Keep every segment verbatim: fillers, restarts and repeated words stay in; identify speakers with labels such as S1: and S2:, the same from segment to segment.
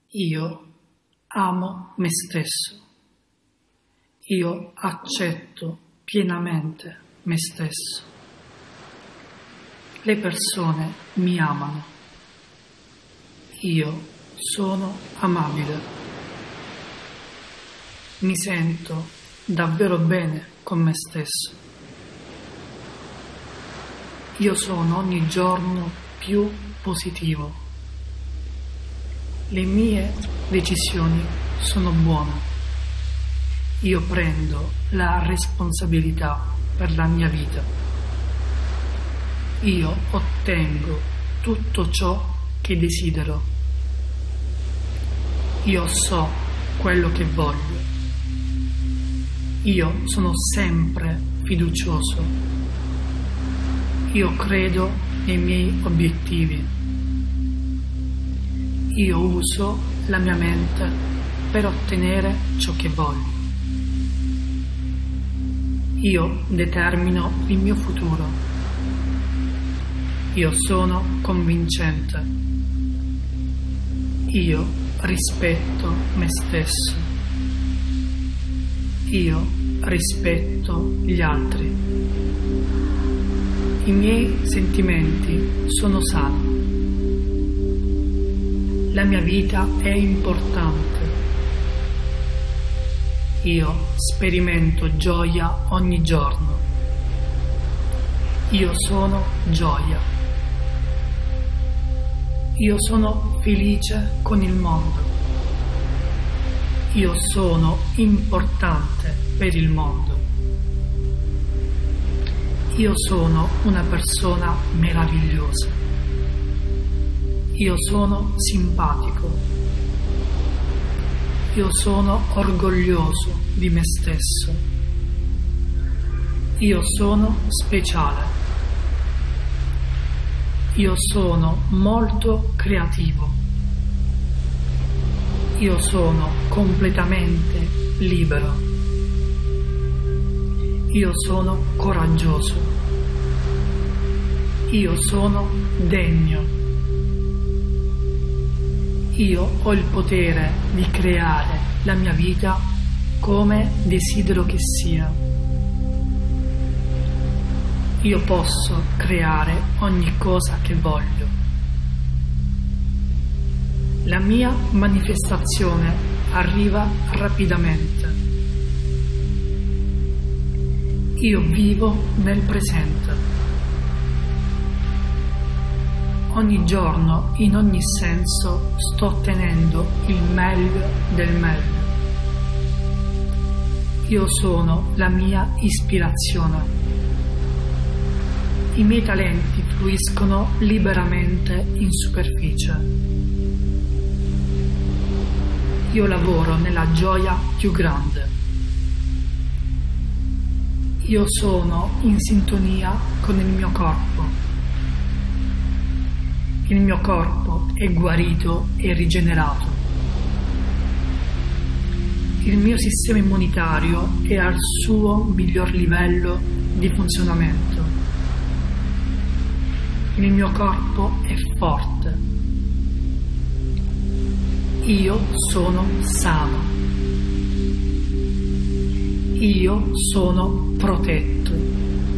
S1: Io amo me stesso. Io accetto pienamente me stesso. Le persone mi amano. Io sono amabile. Mi sento davvero bene con me stesso. Io sono ogni giorno più positivo. Le mie decisioni sono buone. Io prendo la responsabilità per la mia vita. Io ottengo tutto ciò che desidero. Io so quello che voglio. Io sono sempre fiducioso. Io credo nei miei obiettivi. Io uso la mia mente per ottenere ciò che voglio. Io determino il mio futuro. Io sono convincente. Io rispetto me stesso. Io rispetto gli altri. I miei sentimenti sono sani. La mia vita è importante. Io sperimento gioia ogni giorno. Io sono gioia. Io sono felice con il mondo. Io sono importante per il mondo. Io sono una persona meravigliosa. Io sono simpatico. Io sono orgoglioso di me stesso. Io sono speciale. Io sono molto creativo. Io sono completamente libero. Io sono coraggioso. Io sono degno. Io ho il potere di creare la mia vita come desidero che sia. Io posso creare ogni cosa che voglio. La mia manifestazione arriva rapidamente. Io vivo nel presente. Ogni giorno, in ogni senso, sto ottenendo il meglio del meglio. Io sono la mia ispirazione. I miei talenti fluiscono liberamente in superficie. Io lavoro nella gioia più grande. Io sono in sintonia con il mio corpo. Il mio corpo è guarito e rigenerato. Il mio sistema immunitario è al suo miglior livello di funzionamento. Il mio corpo è forte. Io sono sano. Io sono protetto.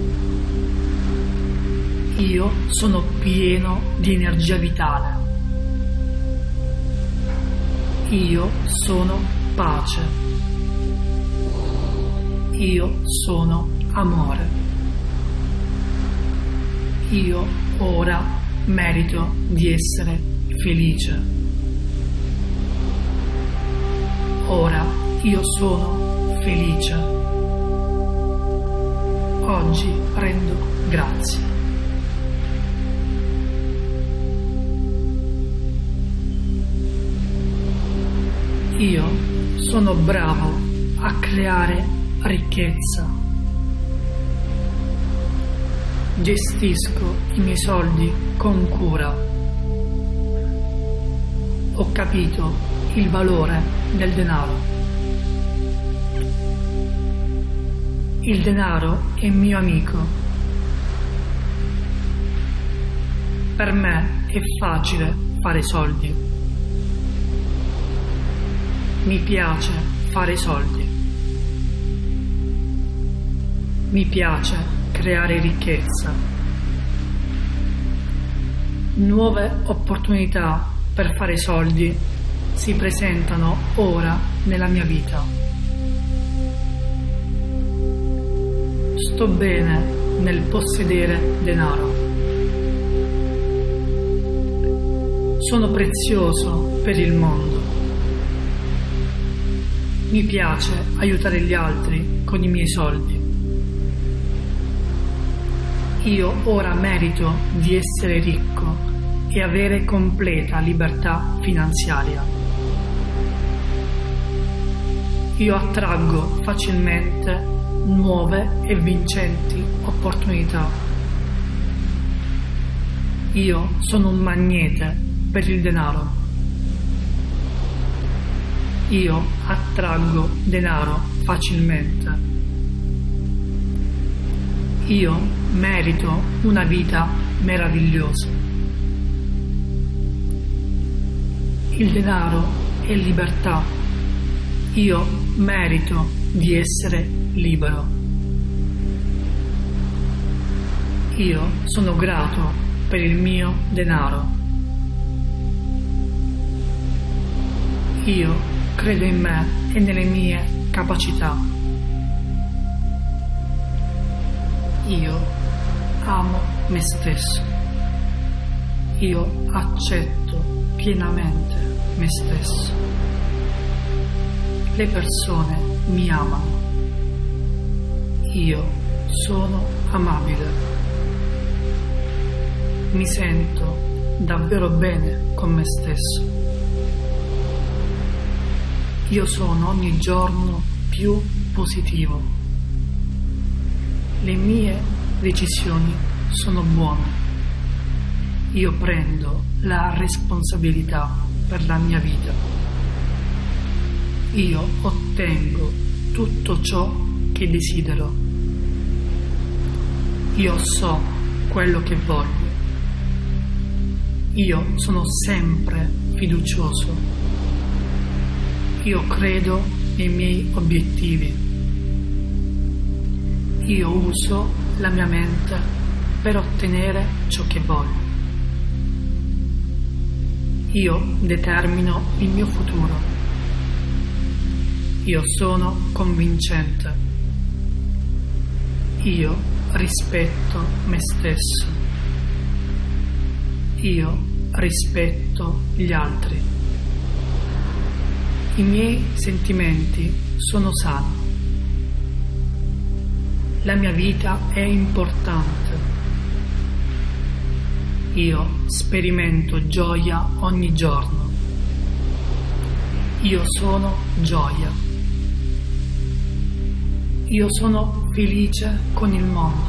S1: Io sono pieno di energia vitale. Io sono pace. Io sono amore. Io ora merito di essere felice. Ora io sono felice. Oggi rendo grazie. Io sono bravo a creare ricchezza. Gestisco i miei soldi con cura. Ho capito il valore del denaro. Il denaro è mio amico. Per me è facile fare soldi. Mi piace fare soldi. Mi piace creare ricchezza. Nuove opportunità per fare soldi si presentano ora nella mia vita. Sto bene nel possedere denaro. Sono prezioso per il mondo. Mi piace aiutare gli altri con i miei soldi. Io ora merito di essere ricco e avere completa libertà finanziaria. Io attraggo facilmente nuove e vincenti opportunità. Io sono un magnete per il denaro. Io attraggo denaro facilmente. Io merito una vita meravigliosa. Il denaro è libertà. Io merito di essere libero. Io sono grato per il mio denaro. Io credo in me e nelle mie capacità. Io amo me stesso. Io accetto pienamente me stesso. Le persone mi amano. Io sono amabile. Mi sento davvero bene con me stesso. Io sono ogni giorno più positivo. Le mie decisioni sono buone. Io prendo la responsabilità per la mia vita. Io ottengo tutto ciò che desidero. Io so quello che voglio. Io sono sempre fiducioso. Io credo nei miei obiettivi. Io uso la mia mente per ottenere ciò che voglio. Io determino il mio futuro. Io sono convincente. Io rispetto me stesso. Io rispetto gli altri. I miei sentimenti sono sani. La mia vita è importante. Io sperimento gioia ogni giorno. Io sono gioia. Io sono felice con il mondo.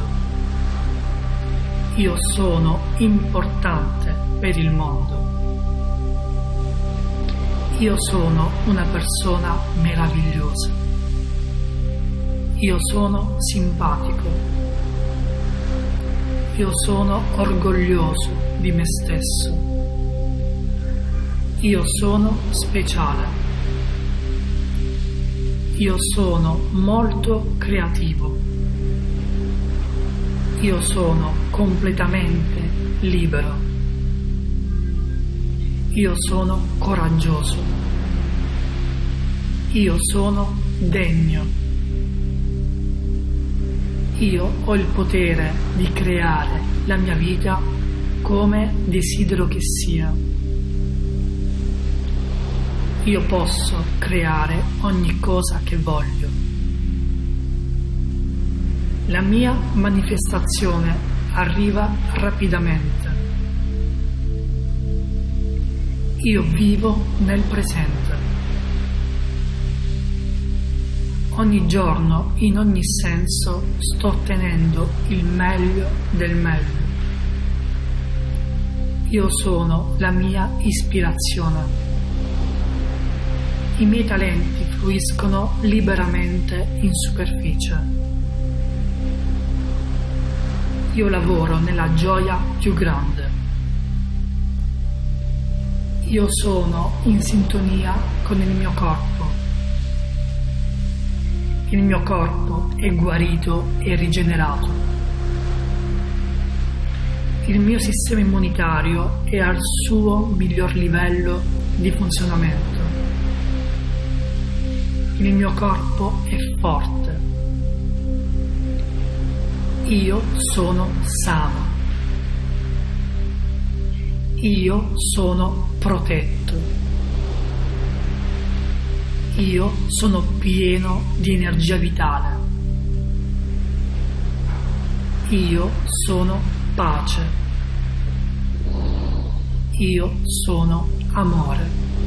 S1: Io sono importante per il mondo. Io sono una persona meravigliosa. Io sono simpatico. Io sono orgoglioso di me stesso. Io sono speciale. Io sono molto creativo. Io sono completamente libero. Io sono coraggioso. Io sono degno. Io ho il potere di creare la mia vita come desidero che sia. Io posso creare ogni cosa che voglio. La mia manifestazione arriva rapidamente. Io vivo nel presente. Ogni giorno, in ogni senso, sto ottenendo il meglio del meglio. Io sono la mia ispirazione. I miei talenti fluiscono liberamente in superficie. Io lavoro nella gioia più grande. Io sono in sintonia con il mio corpo. Il mio corpo è guarito e rigenerato. Il mio sistema immunitario è al suo miglior livello di funzionamento. Il mio corpo è forte. Io sono sano. Io sono protetto. Io sono pieno di energia vitale. Io sono pace. Io sono amore.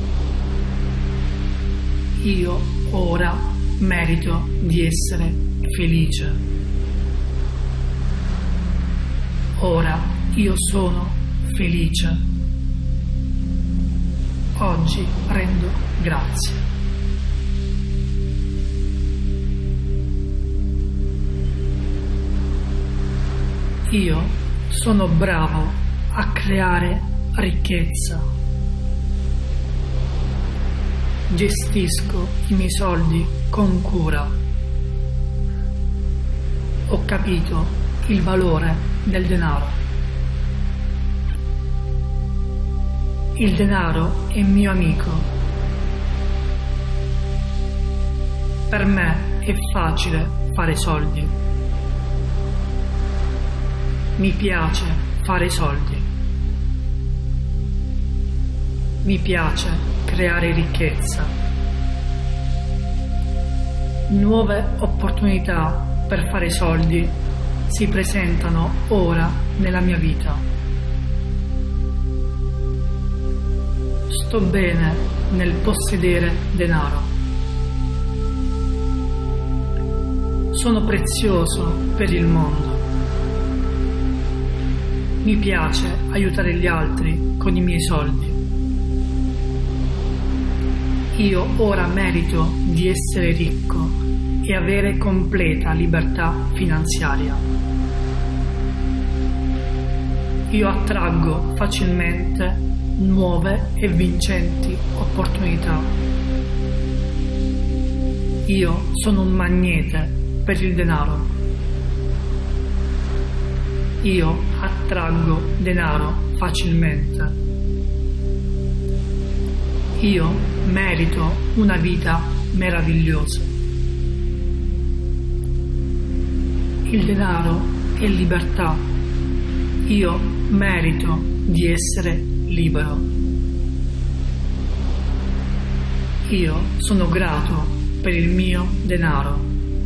S1: Io ora merito di essere felice. Ora io sono felice. Oggi rendo grazie. Io sono bravo a creare ricchezza. Gestisco i miei soldi con cura. Ho capito il valore del denaro. Il denaro è mio amico. Per me è facile fare soldi. Mi piace fare soldi. Mi piace creare ricchezza. Nuove opportunità per fare soldi si presentano ora nella mia vita. Sto bene nel possedere denaro. Sono prezioso per il mondo. Mi piace aiutare gli altri con i miei soldi. Io ora merito di essere ricco e avere completa libertà finanziaria. Io attraggo facilmente nuove e vincenti opportunità. Io sono un magnete per il denaro. Io attraggo denaro facilmente. Io merito una vita meravigliosa. Il denaro è libertà. Io merito di essere libero. Io sono grato per il mio denaro.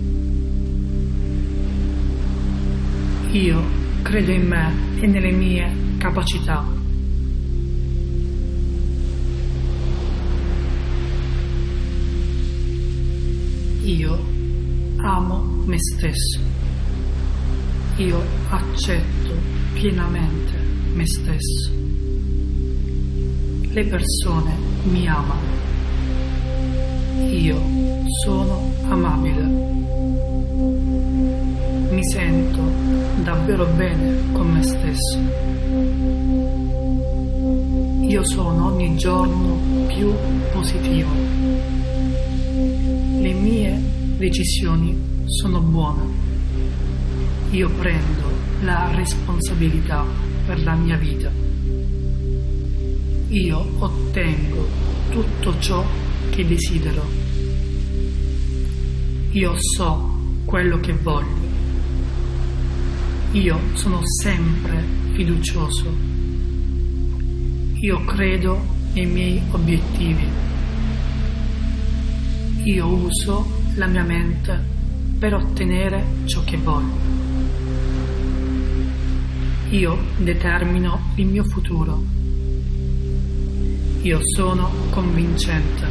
S1: Io credo in me e nelle mie capacità. Io amo me stesso. Io accetto pienamente me stesso. Le persone mi amano. Io sono amabile. Mi sento davvero bene con me stesso. Io sono ogni giorno più positivo. Le mie decisioni sono buone. Io prendo la responsabilità per la mia vita. Io ottengo tutto ciò che desidero. Io so quello che voglio. Io sono sempre fiducioso. Io credo nei miei obiettivi. Io uso la mia mente per ottenere ciò che voglio. Io determino il mio futuro. Io sono convincente.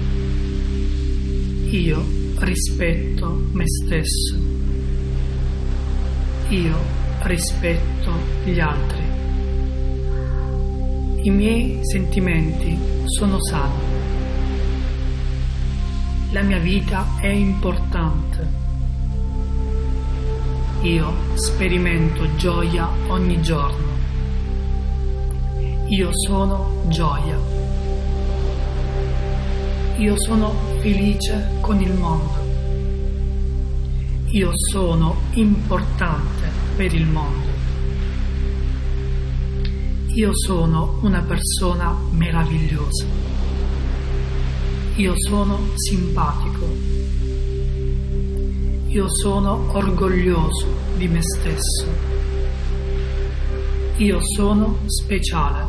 S1: Io rispetto me stesso. Io rispetto gli altri. I miei sentimenti sono sani. La mia vita è importante. Io sperimento gioia ogni giorno. Io sono gioia. Io sono felice con il mondo. Io sono importante per il mondo. Io sono una persona meravigliosa. Io sono simpatico. Io sono orgoglioso di me stesso. Io sono speciale.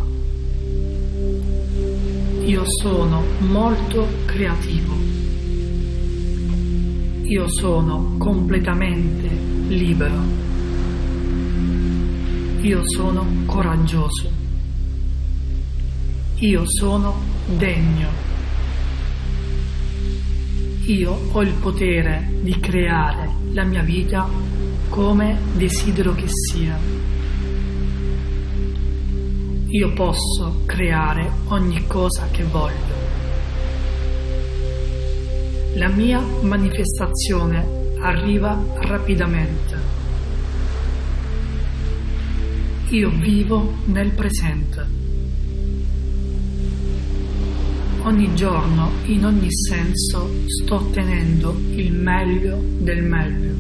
S1: Io sono molto creativo. Io sono completamente libero. Io sono coraggioso. Io sono degno. Io ho il potere di creare la mia vita come desidero che sia. Io posso creare ogni cosa che voglio. La mia manifestazione arriva rapidamente. Io vivo nel presente. Ogni giorno, in ogni senso, sto ottenendo il meglio del meglio.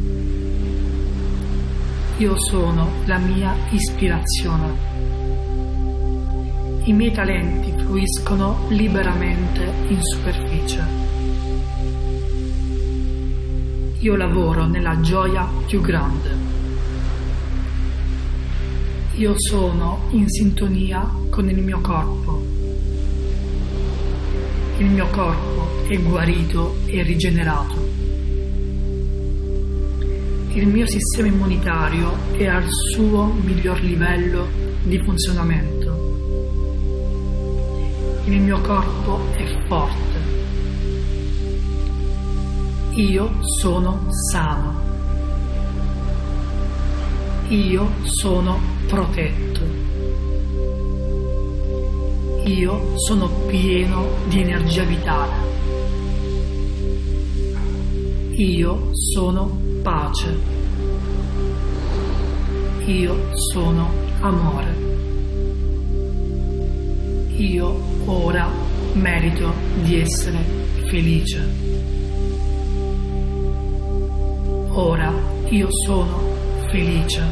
S1: Io sono la mia ispirazione. I miei talenti fluiscono liberamente in superficie. Io lavoro nella gioia più grande. Io sono in sintonia con il mio corpo. Il mio corpo è guarito e rigenerato. Il mio sistema immunitario è al suo miglior livello di funzionamento. Il mio corpo è forte. Io sono sano. Io sono protetto. Io sono pieno di energia vitale. Io sono pace. Io sono amore. Io ora merito di essere felice. Ora io sono felice.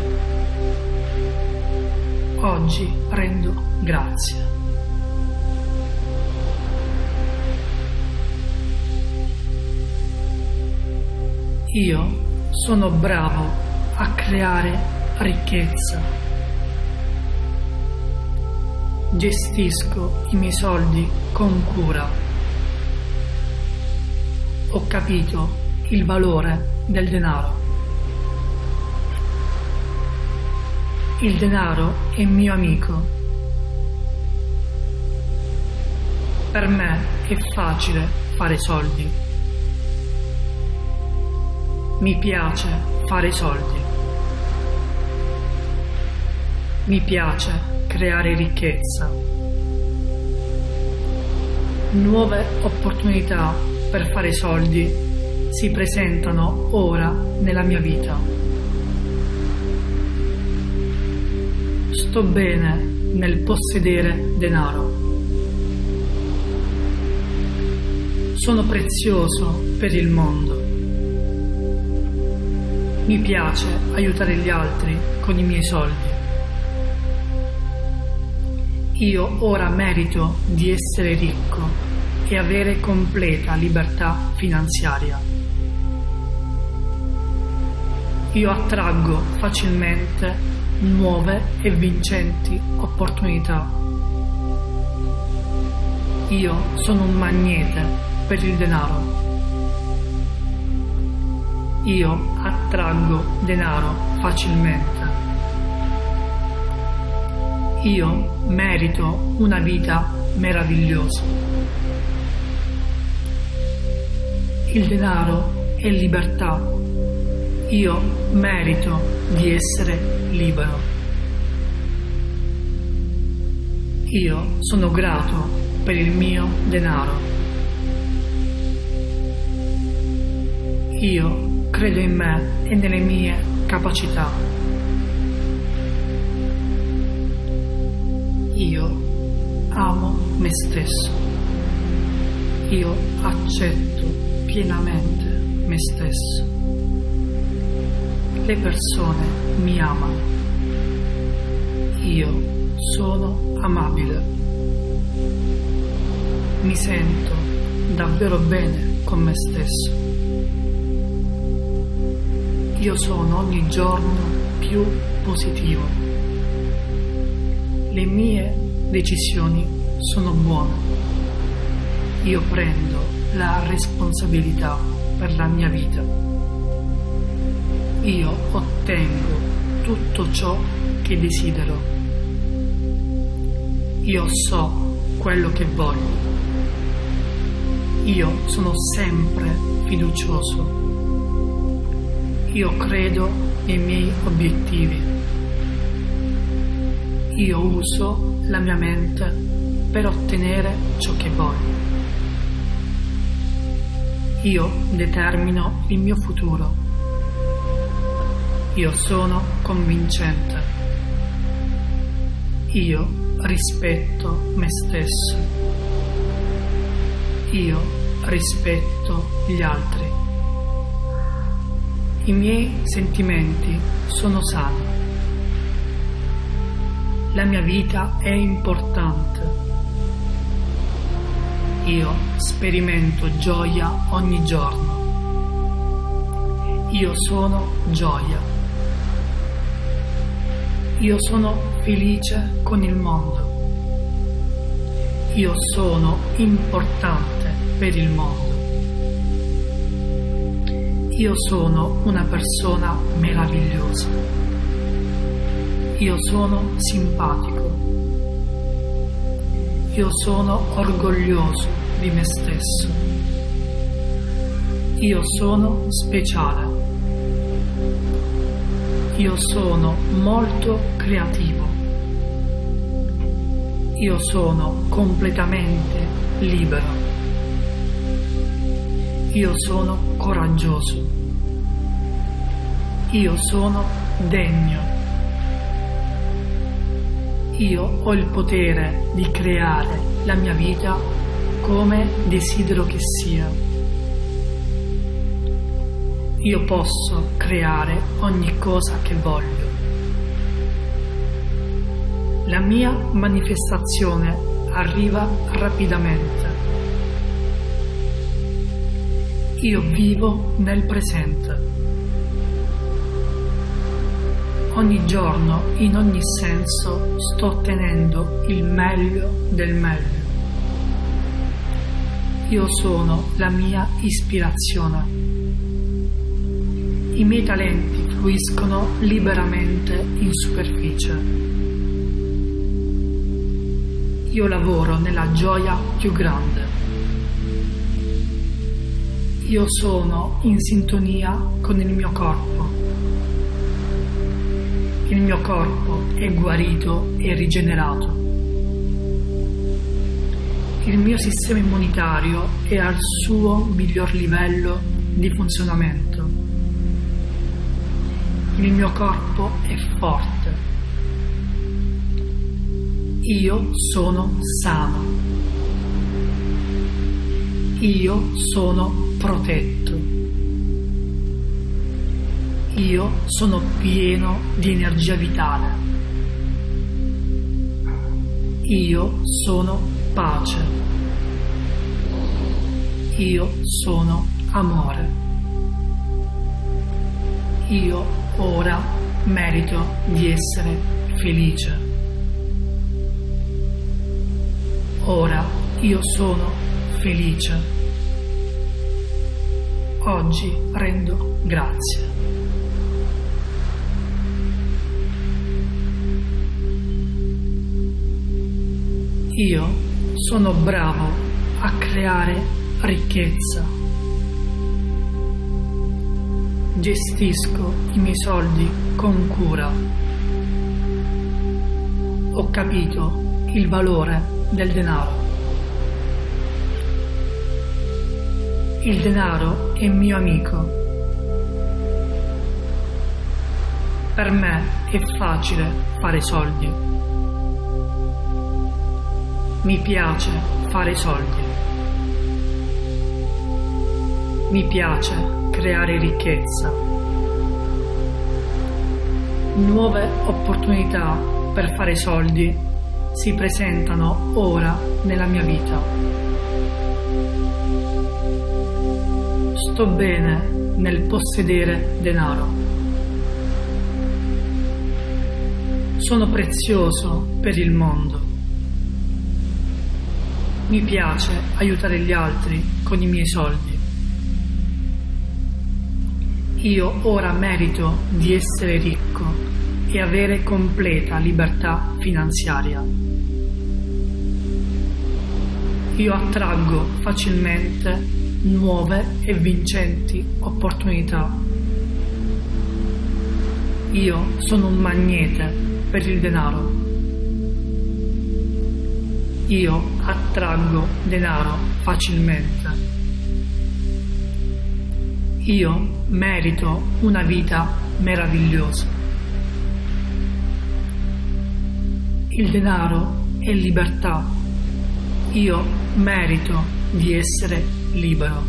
S1: Oggi rendo grazie. Io sono bravo a creare ricchezza. Gestisco i miei soldi con cura. Ho capito il valore del denaro. Il denaro è mio amico. Per me è facile fare soldi. Mi piace fare soldi. Mi piace creare ricchezza. Nuove opportunità per fare soldi si presentano ora nella mia vita. Sto bene nel possedere denaro. Sono prezioso per il mondo. Mi piace aiutare gli altri con i miei soldi. Io ora merito di essere ricco e avere completa libertà finanziaria. Io attraggo facilmente nuove e vincenti opportunità. Io sono un magnete per il denaro. Io attraggo denaro facilmente. Io merito una vita meravigliosa. Il denaro è libertà. Io merito di essere libero. Io sono grato per il mio denaro. Io credo in me e nelle mie capacità. Io amo me stesso. Io accetto pienamente me stesso. Le persone mi amano. Io sono amabile. Mi sento davvero bene con me stesso. Io sono ogni giorno più positivo. Le mie decisioni sono buone. Io prendo la responsabilità per la mia vita. Io ottengo tutto ciò che desidero. Io so quello che voglio. Io sono sempre fiducioso. Io credo nei miei obiettivi. Io uso la mia mente per ottenere ciò che voglio. Io determino il mio futuro. Io sono convincente. Io rispetto me stesso. Io rispetto gli altri. I miei sentimenti sono sani. La mia vita è importante. Io sperimento gioia ogni giorno. Io sono gioia. Io sono felice con il mondo. Io sono importante per il mondo. Io sono una persona meravigliosa. Io sono simpatico. Io sono orgoglioso di me stesso. Io sono speciale. Io sono molto creativo. Io sono completamente libero. Io sono coraggioso. Io sono degno. Io ho il potere di creare la mia vita come desidero che sia. Io posso creare ogni cosa che voglio. La mia manifestazione arriva rapidamente. Io vivo nel presente. Ogni giorno, in ogni senso, sto ottenendo il meglio del meglio. Io sono la mia ispirazione. I miei talenti fluiscono liberamente in superficie. Io lavoro nella gioia più grande. Io sono in sintonia con il mio corpo. Il mio corpo è guarito e rigenerato. Il mio sistema immunitario è al suo miglior livello di funzionamento. Il mio corpo è forte. Io sono sano. Io sono protetto. Io sono pieno di energia vitale. Io sono pace. Io sono amore. Io ora merito di essere felice. Ora io sono felice. Oggi rendo grazie. Io sono bravo a creare ricchezza. Gestisco i miei soldi con cura. Ho capito il valore del denaro. Il denaro è mio amico. Per me è facile fare soldi. Mi piace fare soldi. Mi piace creare ricchezza. Nuove opportunità per fare soldi si presentano ora nella mia vita. Sto bene nel possedere denaro. Sono prezioso per il mondo. Mi piace aiutare gli altri con i miei soldi. Io ora merito di essere ricco e avere completa libertà finanziaria. Io attraggo facilmente nuove e vincenti opportunità. Io sono un magnete per il denaro. Io attraggo denaro facilmente. Io merito una vita meravigliosa. Il denaro è libertà. Io merito di essere libero.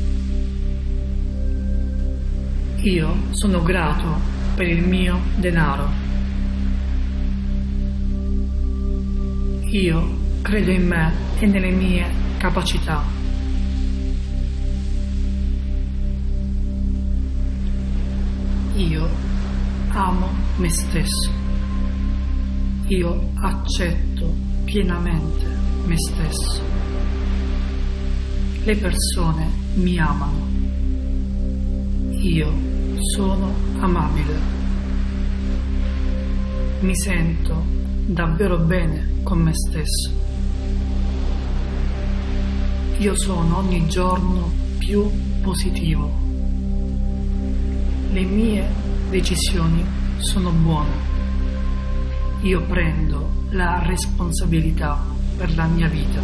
S1: Io sono grato per il mio denaro. Io credo in me e nelle mie capacità. Io amo me stesso. Io accetto pienamente me stesso. Le persone mi amano. Io sono amabile. Mi sento davvero bene con me stesso. Io sono ogni giorno più positivo. Le mie decisioni sono buone. Io prendo la responsabilità per la mia vita.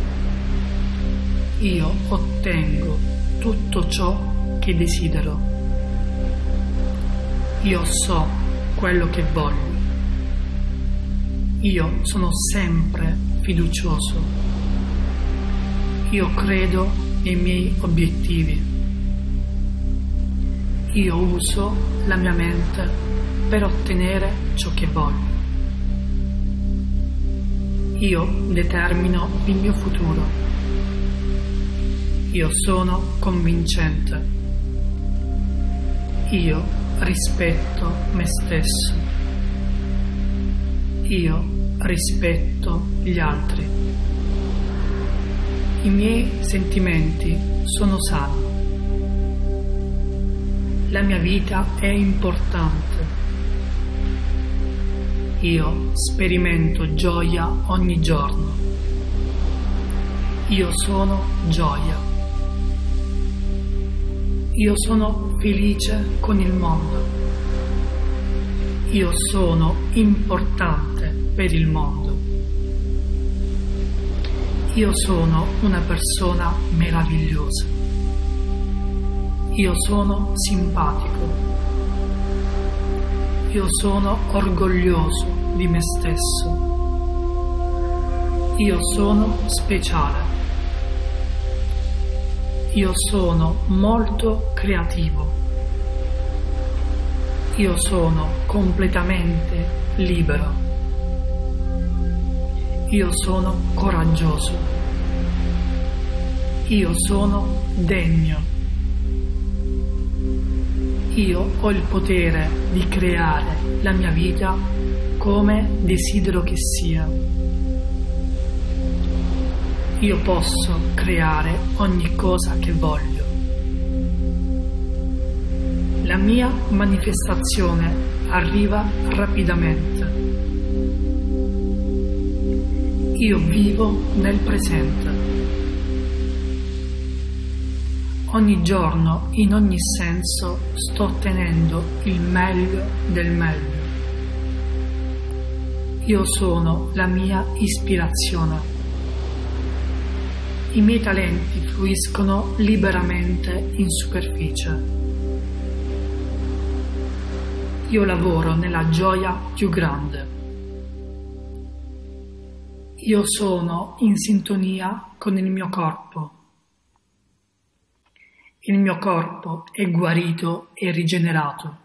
S1: Io ottengo tutto ciò che desidero. Io so quello che voglio. Io sono sempre fiducioso. Io credo nei miei obiettivi. Io uso la mia mente per ottenere ciò che voglio. Io determino il mio futuro. Io sono convincente. Io rispetto me stesso. Io rispetto gli altri. I miei sentimenti sono sani. La mia vita è importante. Io sperimento gioia ogni giorno. Io sono gioia. Io sono felice con il mondo. Io sono importante per il mondo. Io sono una persona meravigliosa. Io sono simpatico. Io sono orgoglioso di me stesso. Io sono speciale. Io sono molto creativo. Io sono completamente libero. Io sono coraggioso. Io sono degno. Io ho il potere di creare la mia vita come desidero che sia. Io posso creare ogni cosa che voglio. La mia manifestazione arriva rapidamente. Io vivo nel presente. Ogni giorno, in ogni senso, sto ottenendo il meglio del meglio. Io sono la mia ispirazione. I miei talenti fluiscono liberamente in superficie. Io lavoro nella gioia più grande. Io sono in sintonia con il mio corpo. Il mio corpo è guarito e rigenerato.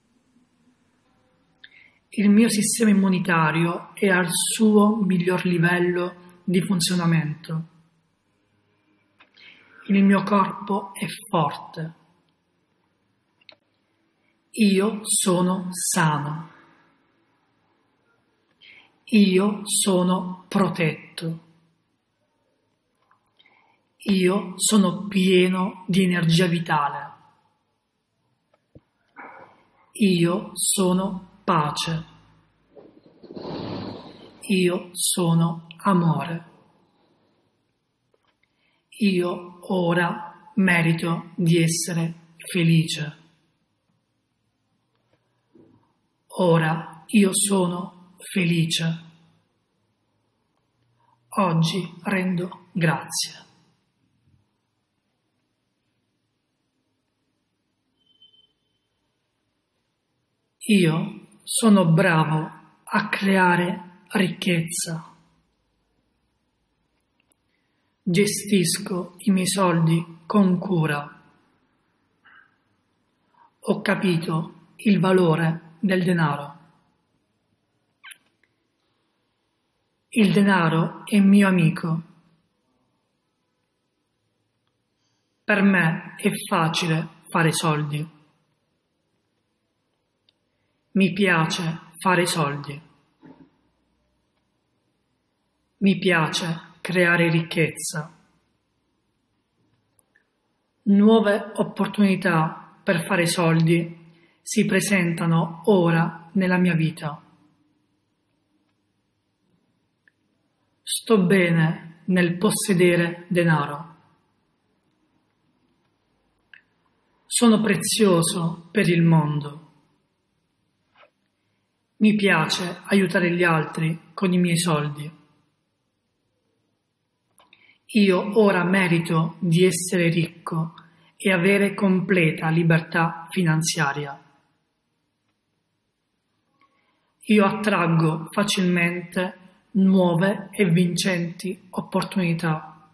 S1: Il mio sistema immunitario è al suo miglior livello di funzionamento. Il mio corpo è forte. Io sono sano. Io sono protetto. Io sono pieno di energia vitale. Io sono pace. Io sono amore. Io ora merito di essere felice. Ora io sono felice. Oggi rendo grazie. Io sono bravo a creare ricchezza. Gestisco i miei soldi con cura. Ho capito il valore del denaro. Il denaro è mio amico. Per me è facile fare soldi. Mi piace fare soldi. Mi piace creare ricchezza. Nuove opportunità per fare soldi si presentano ora nella mia vita. Sto bene nel possedere denaro. Sono prezioso per il mondo. Mi piace aiutare gli altri con i miei soldi. Io ora merito di essere ricco e avere completa libertà finanziaria. Io attraggo facilmente nuove e vincenti opportunità.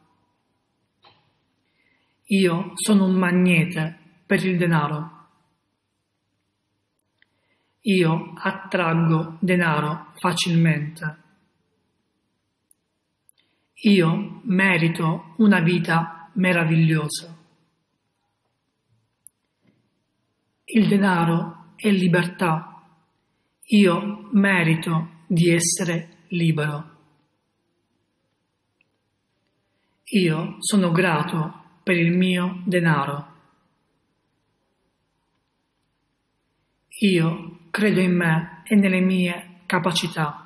S1: Io sono un magnete per il denaro. Io attraggo denaro facilmente. Io merito una vita meravigliosa. Il denaro è libertà. Io merito di essere libero. Io sono grato per il mio denaro. Io credo in me e nelle mie capacità.